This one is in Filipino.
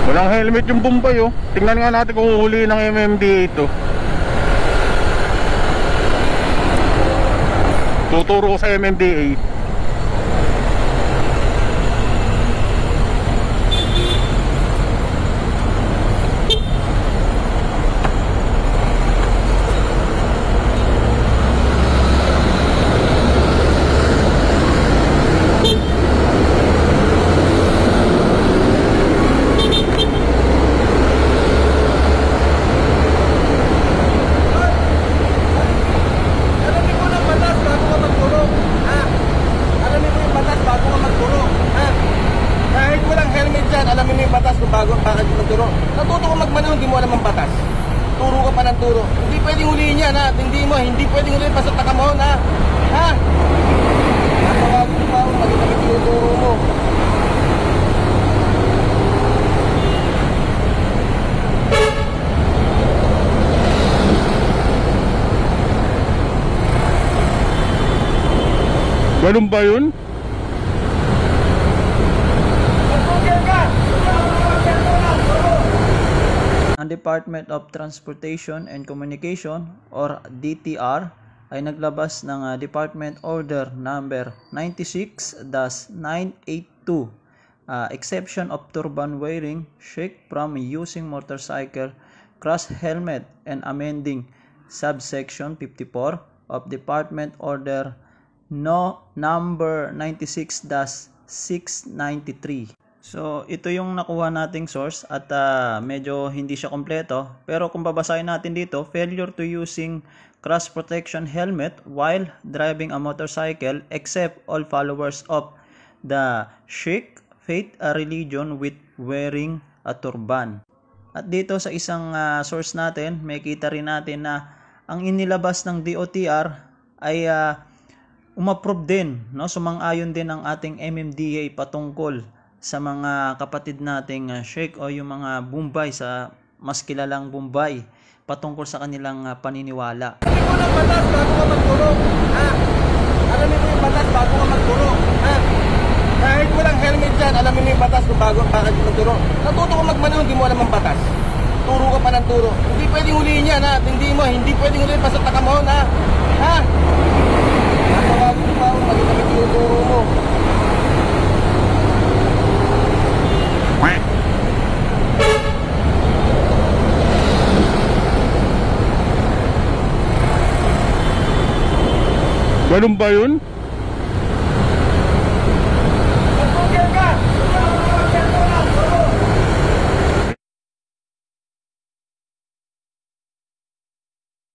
Walang helmet yung Bombay oh. Tingnan nga natin kung huli ng MMDA ito. Tuturo ko sa MMDA. Natuto ko magmanaw, hindi mo alam ang batas. Turo ka pa ng turo. Hindi pwedeng huliin yan, ha? Hindi pwedeng huliin, basta takamahon, ha? Ha? Nakawagin mo pa ako, mali kami tinuturo mo. Ganun ba yun? Ang Department of Transportation and Communication or DTR ay naglabas ng Department Order number 96-982, exception of turban wearing, shake from using motorcycle, cross helmet, and amending subsection 54 of Department Order number 96-693. So, ito yung nakuha nating source at medyo hindi siya kompleto. Pero kung babasahin natin dito, failure to using cross protection helmet while driving a motorcycle except all followers of the Sikh faith religion with wearing a turban. At dito sa isang source natin, may kita rin natin na ang inilabas ng DOTR ay umapprove din, no? Sumang-ayon din ang ating MMDA patungkol sa mga kapatid nating Sikh o yung mga Bombay, sa mas kilalang Bombay, patungkol sa kanilang paniniwala. Alamin mo ng batas bago ka magtulog, ha? Alamin mo yung batas bago ka magtulog, ha? Kahit walang helmet dyan, alamin mo yung batas kung bakit magtulog. Natuto ko magmanaw, hindi mo alam ang batas. Turo ka pa ng turo. Hindi pwedeng huliin yan, ha? Hindi pwedeng huliin, basta takamahon, ha? Ha? Nakawagin mo pa ako, mali kami tinuturo mo. Ganun ba yun?